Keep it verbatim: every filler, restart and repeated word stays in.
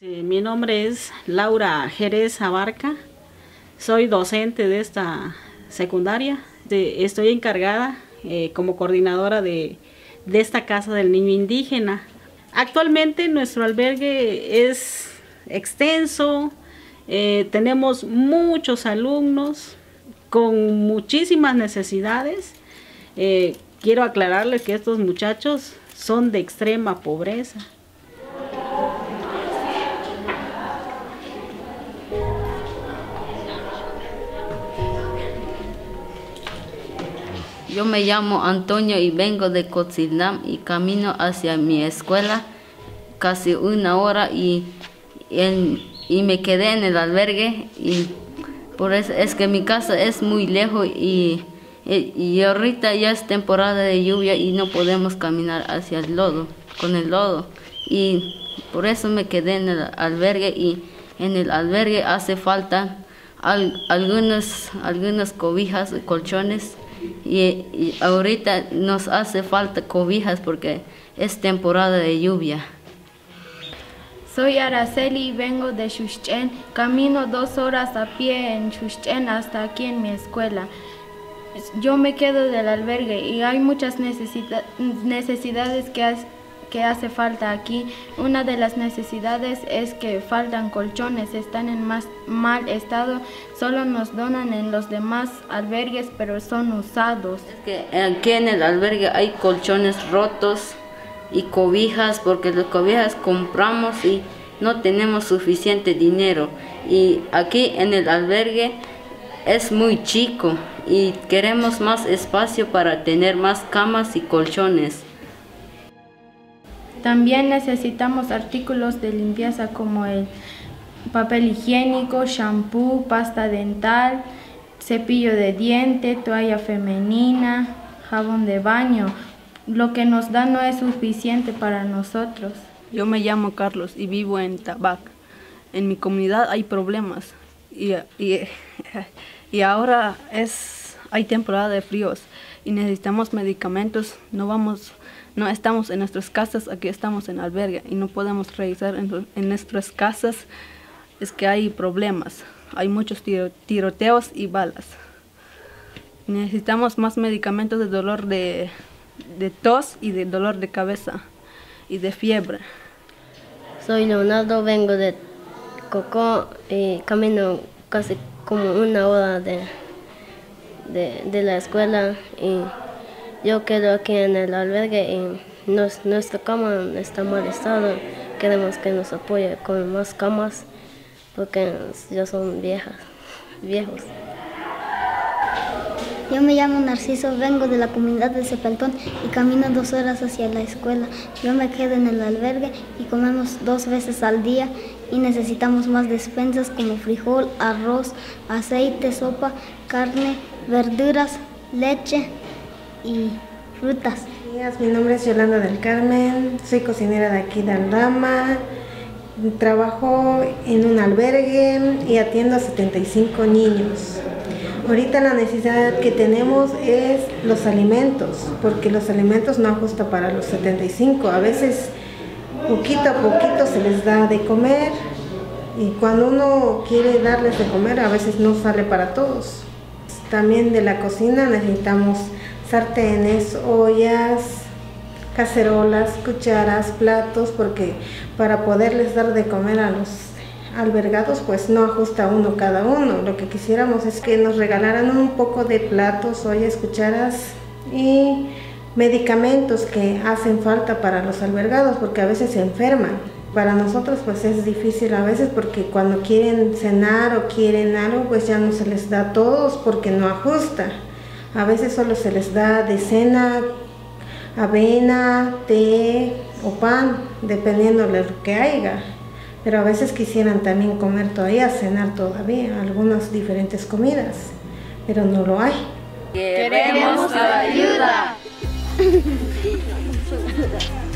Mi nombre es Laura Jerez Abarca, soy docente de esta secundaria. Estoy encargada eh, como coordinadora de, de esta Casa del Niño Indígena. Actualmente nuestro albergue es extenso, eh, tenemos muchos alumnos con muchísimas necesidades. Eh, quiero aclararles que estos muchachos son de extrema pobreza. Yo me llamo Antonio y vengo de Cotzilam y camino hacia mi escuela casi una hora y, y, y me quedé en el albergue y por eso es que mi casa es muy lejos y, y, y ahorita ya es temporada de lluvia y no podemos caminar hacia el lodo, con el lodo y por eso me quedé en el albergue y en el albergue hace falta al, algunas, algunas cobijas y colchones. Y, y ahorita nos hace falta cobijas porque es temporada de lluvia. Soy Araceli y vengo de Xuxchen. Camino dos horas a pie en Xuxchen hasta aquí en mi escuela. Yo me quedo del albergue y hay muchas necesita necesidades que, ha que hace falta aquí. Una de las necesidades es que faltan colchones, están en más mal estado. Solo nos donan en los demás albergues, pero son usados. Es que aquí en el albergue hay colchones rotos y cobijas, porque las cobijas compramos y no tenemos suficiente dinero. Y aquí en el albergue es muy chico y queremos más espacio para tener más camas y colchones. También necesitamos artículos de limpieza como el papel higiénico, shampoo, pasta dental, cepillo de diente, toalla femenina, jabón de baño. Lo que nos da no es suficiente para nosotros. Yo me llamo Carlos y vivo en Tabac. En mi comunidad hay problemas y, y, y ahora es, hay temporada de fríos y necesitamos medicamentos. No vamos, no estamos en nuestras casas, aquí estamos en albergue y no podemos revisar en, en nuestras casas. Es que hay problemas, hay muchos tiro, tiroteos y balas. Necesitamos más medicamentos de dolor de, de tos y de dolor de cabeza y de fiebre. Soy Leonardo, vengo de Cocó y camino casi como una hora de, de, de la escuela y yo quedo aquí en el albergue y nos, nuestra cama está en mal estado. Queremos que nos apoye con más camas porque ya son viejas, viejos. Yo me llamo Narciso, vengo de la comunidad de Cepeltón y camino dos horas hacia la escuela. Yo me quedo en el albergue y comemos dos veces al día y necesitamos más despensas como frijol, arroz, aceite, sopa, carne, verduras, leche y frutas. Mi nombre es Yolanda del Carmen, soy cocinera de aquí de Aldama, trabajo en un albergue y atiendo a setenta y cinco niños. Ahorita la necesidad que tenemos es los alimentos, porque los alimentos no ajustan para los setenta y cinco. A veces poquito a poquito se les da de comer y cuando uno quiere darles de comer a veces no sale para todos. También de la cocina necesitamos sartenes, ollas, cacerolas, cucharas, platos, porque para poderles dar de comer a los albergados pues no ajusta uno cada uno. Lo que quisiéramos es que nos regalaran un poco de platos, ollas, cucharas y medicamentos que hacen falta para los albergados porque a veces se enferman. Para nosotros pues es difícil a veces porque cuando quieren cenar o quieren algo pues ya no se les da a todos porque no ajusta. A veces solo se les da de cena avena, té o pan, dependiendo de lo que haya. Pero a veces quisieran también comer todavía, cenar todavía, algunas diferentes comidas, pero no lo hay. ¡Queremos tu ayuda!